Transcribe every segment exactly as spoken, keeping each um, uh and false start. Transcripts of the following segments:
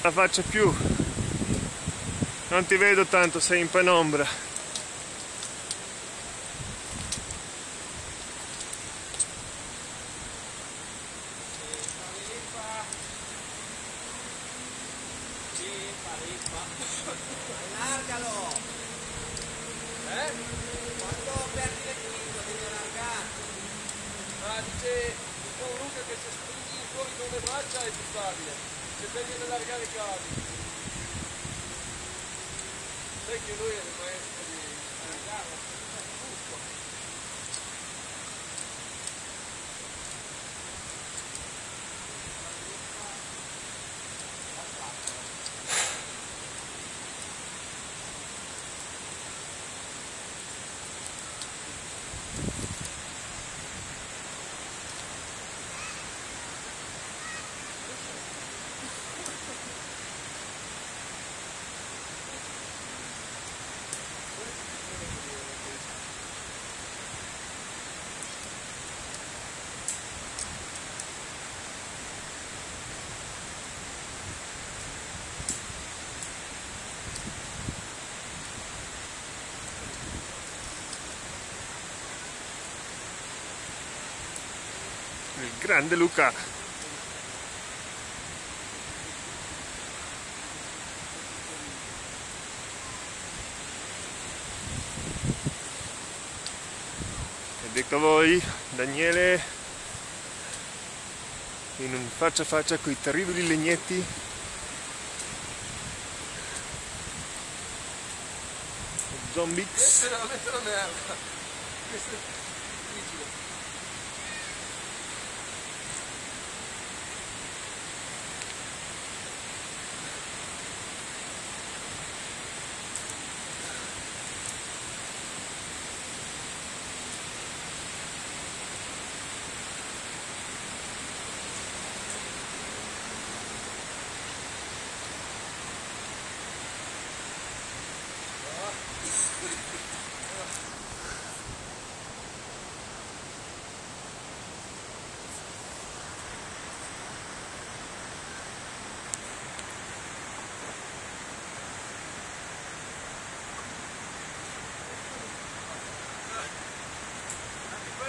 la faccia più, non ti vedo tanto, sei in penombra. Allargalo! Eh? Quando perdi l'equilibrio devi allargare. Ma dice un po' Luca che se spingi fuori con le braccia è più stabile, se devi allargare i cavi. Sai che lui è il maestro di allargare, è giusto. Il grande Luca. Ed ecco a voi Daniele in un faccia a faccia con i terribili legnetti. Zombix. Questa è veramente una merda. Questo è difficile.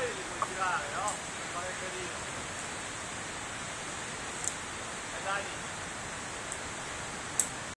No? Per fare carino. E dai.